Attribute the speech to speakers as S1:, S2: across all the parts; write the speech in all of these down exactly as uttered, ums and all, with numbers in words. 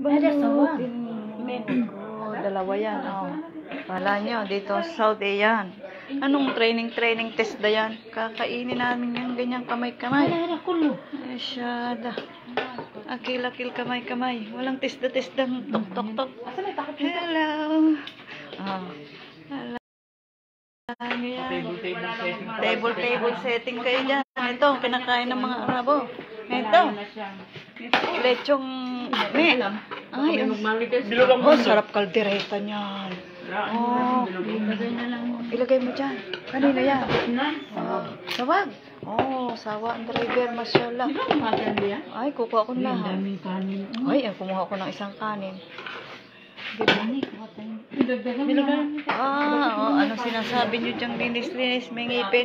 S1: Balutin mo. Dalawa yan, oh. Pala nyo, dito sa Saudi yan. Anong training-training test na yan? Kakainin namin yan, ganyang kamay-kamay. Asyada. Akil-akil kamay-kamay. Walang test na test ng tok-tok-tok. Hello. Oh. Hello. Ano yan? Table-table setting kayo dyan. Ito, kinakain ng mga Arabo. Ito. Lechong me. Ay, oh, sarap kaldereta niyan. Oh, ilagay mo dyan. Kanina yan? Oh, sawag. Oh, sawa ang driver, mashallah. Ay, kukuha ko na. Ay, kumuha ko ng isang kanin. Ah, oh, ano sinasabi nyo dyan, linis-linis, may ngipin.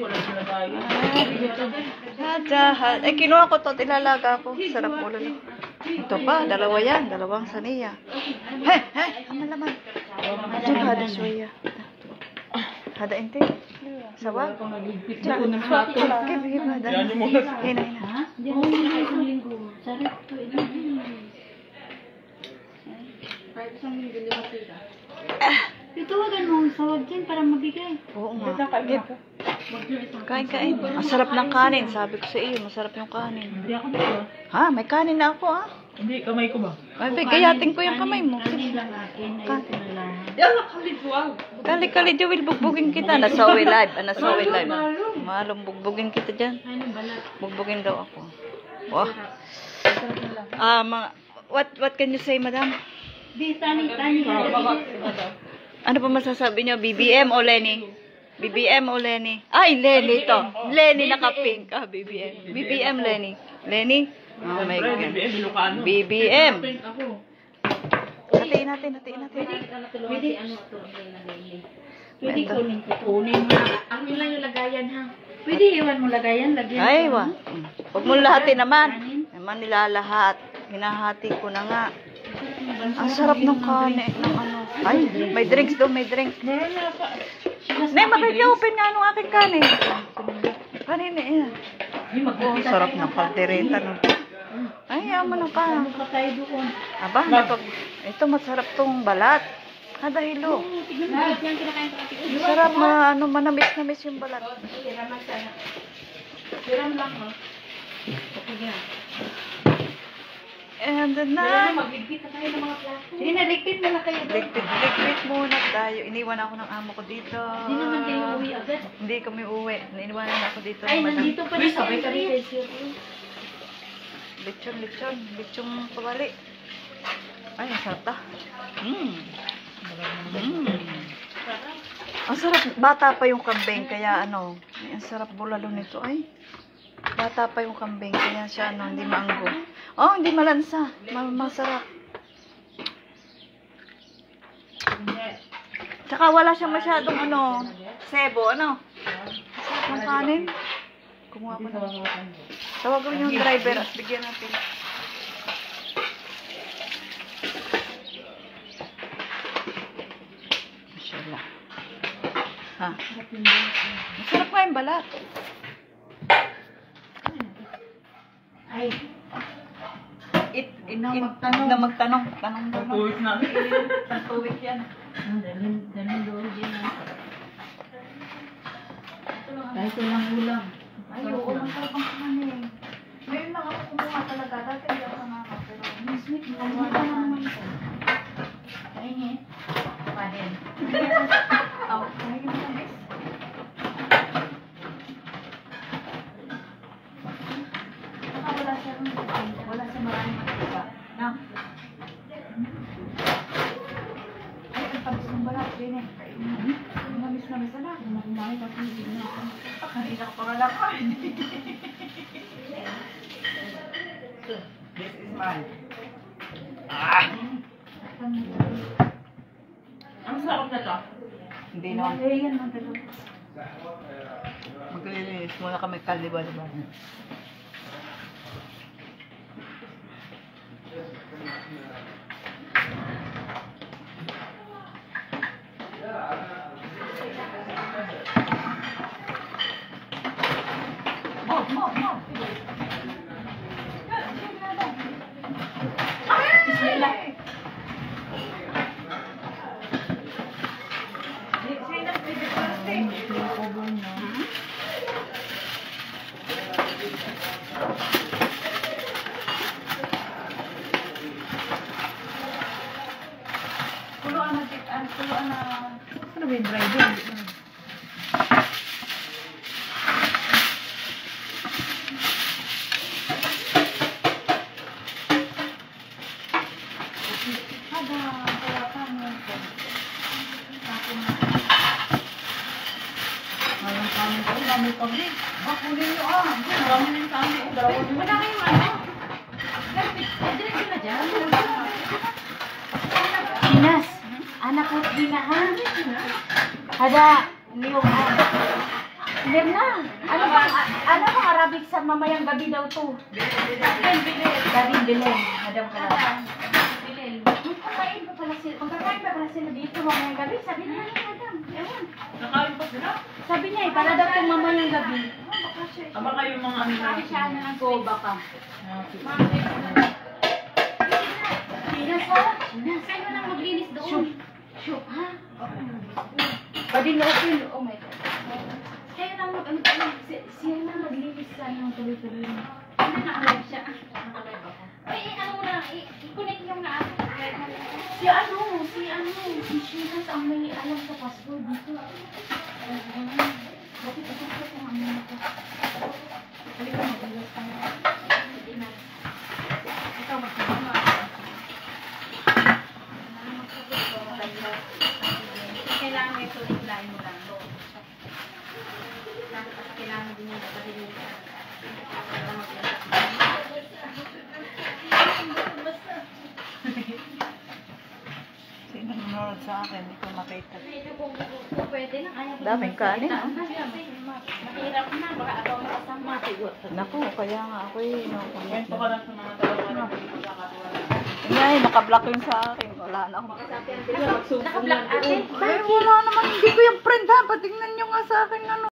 S1: Ah, ay, kinuha ko to, tilalaga ko. Sarap ulo lang. Ito pa, dalawa yan, dalawang saniya. Hey, hey, aman-aman. Diyan ka, hada suya. Hada inte. Sawag. Diyan, swak ko lang. Kibigay mo, hada. Hina, hina.
S2: Diyan mo na isang linggo. Sarap to, ito. Kahit isang linggo, lima sila. Ituwagan mo ang sawag dyan para mabigay.
S1: Oo nga. Kain, kain. Ang sarap ng kanin. Sabi ko sa iyo, masarap yung kanin.
S2: Hindi ako dito.
S1: Ha? May kanin na ako, ha?
S3: Hindi, kamay ko ba?
S1: Ay, gayatin ko yung kamay mo.
S2: Kanin lang akin. Ayoko na lang.
S3: Yan, kalituang.
S1: Kali-kali, Joel, bugbugin kita. Nasawi live. Ah, nasawi live. Malong, bugbugin kita dyan.
S2: Ay, nang balat.
S1: Bugbugin daw ako. Wah. Ah, mga, what, what can you say, madam?
S2: Di, tani, tani.
S1: Ano pa masasabi niyo? B B M o Lenny? B B M o Lenny? Ay, Lenny to. Lenny naka-pink. Ah, B B M. B B M, Lenny. Lenny? Oh my God. B B M. Hatiin natin, hatiin natin.
S2: Pwede, ano to? Pwede kunin ko. Kunin mo na. Ang yun lang yung lagayan, ha? Pwede iwan mo lagayan. Lagyan.
S1: Ay, wa. Huwag mo lahatin naman. Naman nilalahat. Hinahati ko na nga. Ang sarap ng kanin. Ng ano. Ay, may drinks doon, may drinks. Nay, makiki-open nga nung aking kanin. Kanina, yan. Oh, sarap ng kaldereta. No? Ay, yaman ka. Aba, ito, ito masarap tong balat. Kada hilo. Sarap, ma, ano, manamis-namis yung balat. And then na,
S2: Sige na, ligpit mo na kayo.
S1: ligpit-ligpit muna tayo. Iniwan ako ng amo ko dito.
S2: Hindi naman kayo uwi agad.
S1: Hindi kami uwi. Iniwanan ako dito.
S2: Ay,
S1: ng madam.
S2: nandito pa rin sabay ka rin.
S1: Lechon, lechon. Lechon pawali. Ay, ang sarap ta. Mmm. Mmm. Ang sarap. Bata pa yung kambing. Kaya ano, ay, ang sarap bulalo nito. Ay, bata pa yung kambing. Kaya siya ano, hindi maanggo. Oh, hindi malansa. Ma masarap. Tsaka wala siya masyadong ano, sebo, ano. Masarap ng kanin. Kumuha ko na. Tawagan yung driver at bigyan natin. Mashallah. Ha? Masarap nga yung balat.
S2: Ay,
S1: It, it, it, magtanong. Na magtanong. Tanong daw.
S3: Tuwik na.
S1: Tuwik yan.
S2: dalhin, dalhin doon din na. Kahit walang ulam.
S1: Ay, oo, masarap ang kanin. Ngayon lang ako kumuha talaga. Dati hindi ako nakaka. Pero,
S2: Miss Mick, ano ka naman ito? Ay, niya. Paden.
S1: aw, kaya yung tamis. Saka wala siyang, wala siyang maraming matiba. Na? Ay, ang tamis ng balat. Din eh. Namis-namis na.
S2: Kumain kasi hindi na ako.
S1: Kanina ko pa lang.
S3: This is mine.
S1: Ah!
S3: Ang sarap na to.
S1: Hindi na.
S2: Ay, yan, madalo.
S1: Maglilinis muna kami kaliba-liba. Oh, oh, oh. Bismillah.
S2: Tuloan na.
S3: Ano ba yung driver?
S2: Haba, kaya pa mo ko.
S3: Ayun, kami ko. Dami kami. Bakulin nyo ah. Marami na yung kami. Dalawa nyo.
S2: Wala kayong ano? Diretso na dyan. Pinas. Anak ko, Gina, ha? Hada, niyong, ha? Mirna, ano ba, ano ba Arabic sa mamayang gabi daw to? Bilin, bilin. Gabi, bilin. Madam ka lang. Bilin. Magkakain pa pala sila, magkakain pa pala sila dito mamayang gabi. Sabi niya, ano, madam? Ewan.
S3: Nakain pa sila.
S2: Sabi niya, eh, para daw kung mamayang gabi.
S3: Aba kayo mga ano na.
S2: Sabi siya, ano lang ko, baka. Pinas, ha? Pinas. Kayo lang maglinis doon. Shoot. Shoot, ha? Pwede na open. Oh my God. Kayo lang mag, ano, ano, si- siya lang maglinis sa ano, tuloy-tuloy. Ano na, alive siya? Nakalive ako. Ay, ano mo na, i- i-connect yung na ako. Si ano, si ano, si Shiraz ang may alam sa password dito. Bakit ito ko kung ano na ito? Halika, mag-iwas tayo. Hindi na. Ikaw, magkakama. Kailangan ito, i-line mo lang doon. Kailangan din yung naparinig ka. Para mag-iwas.
S1: Sino nanonood sa akin? Hindi ko makita.
S2: Pwede lang, ayaw ko
S1: Daming kanin, ah.
S2: Mahirap na, baka agaw na kasama.
S1: Naku, kaya nga ako eh. No,
S3: Kwento ka lang sa mga dalawa na magkakatuwa.
S1: Ngay, nakablock yung sa akin. Wala na akong
S2: Nakablock ate.
S1: Ay, wala naman. Hindi ko yung friend ha. Patingnan nyo nga sa akin ano.